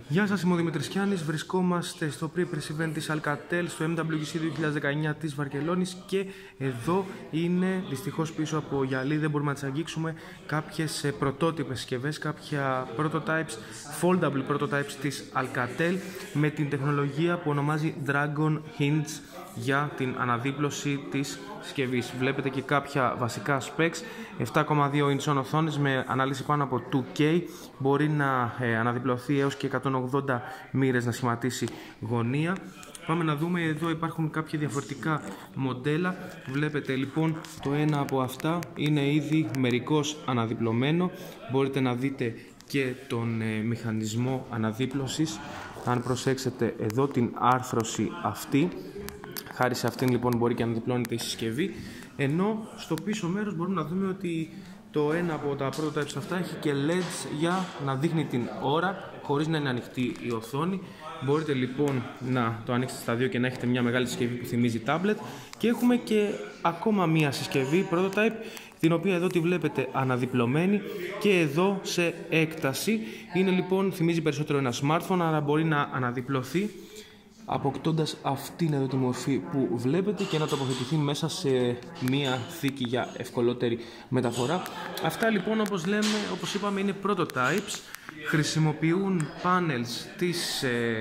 Γεια σας, είμαι ο Δημήτρης Κιάνης. Βρισκόμαστε στο pre-press event της Alcatel στο MWC 2019 της Βαρκελόνης και εδώ είναι δυστυχώς πίσω από γυαλί, δεν μπορούμε να τις αγγίξουμε, κάποιες πρωτότυπες συσκευές, κάποια prototypes, foldable prototypes της Alcatel με την τεχνολογία που ονομάζει Dragon Hinge για την αναδίπλωση της συσκευής. Βλέπετε και κάποια βασικά specs, 7,2 inch οθόνες με ανάλυση πάνω από 2K, μπορεί να αναδιπλωθεί έως και 180 μοίρες να σχηματίσει γωνία. Πάμε να δούμε, εδώ υπάρχουν κάποια διαφορετικά μοντέλα. Βλέπετε λοιπόν το ένα από αυτά είναι ήδη μερικώς αναδιπλωμένο, μπορείτε να δείτε και τον μηχανισμό αναδίπλωσης. Αν προσέξετε εδώ την άρθρωση αυτή, χάρη σε αυτήν λοιπόν μπορεί και να διπλώνεται η συσκευή, ενώ στο πίσω μέρος μπορούμε να δούμε ότι το ένα από τα prototypes αυτά έχει και LEDs για να δείχνει την ώρα χωρίς να είναι ανοιχτή η οθόνη. Μπορείτε λοιπόν να το ανοίξετε στα δύο και να έχετε μια μεγάλη συσκευή που θυμίζει tablet. Και έχουμε και ακόμα μια συσκευή prototype, την οποία εδώ τη βλέπετε αναδιπλωμένη και εδώ σε έκταση. Είναι λοιπόν, θυμίζει περισσότερο ένα smartphone, άρα μπορεί να αναδιπλωθεί αποκτώντας αυτήν εδώ τη μορφή που βλέπετε και να τοποθετηθεί μέσα σε μία θήκη για ευκολότερη μεταφορά. Αυτά λοιπόν, όπως είπαμε, είναι prototypes, χρησιμοποιούν panels της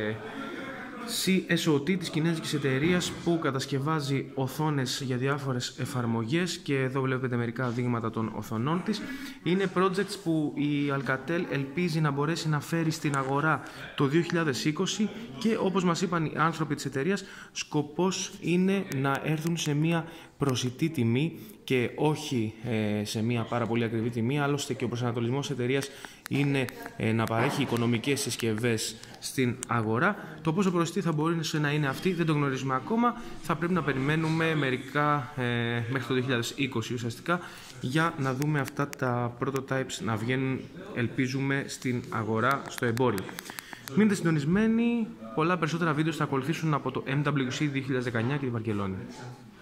CSOT, της κινέζικης εταιρείας που κατασκευάζει οθόνες για διάφορες εφαρμογές, και εδώ βλέπετε μερικά δείγματα των οθονών της. Είναι projects που η Alcatel ελπίζει να μπορέσει να φέρει στην αγορά το 2020 και, όπως μας είπαν οι άνθρωποι της εταιρείας, σκοπός είναι να έρθουν σε μια προσιτή τιμή και όχι σε μια πάρα πολύ ακριβή τιμή. Άλλωστε και ο προσανατολισμός της εταιρείας είναι να παρέχει οικονομικές συσκευές στην αγορά. Το πόσο προσιτή θα μπορεί να είναι αυτή δεν το γνωρίζουμε ακόμα. Θα πρέπει να περιμένουμε μερικά μέχρι το 2020 ουσιαστικά για να δούμε αυτά τα prototypes να βγαίνουν, ελπίζουμε, στην αγορά, στο εμπόριο. Μείνετε συντονισμένοι, πολλά περισσότερα βίντεο θα ακολουθήσουν από το MWC 2019 και τη Βαρκελόνη.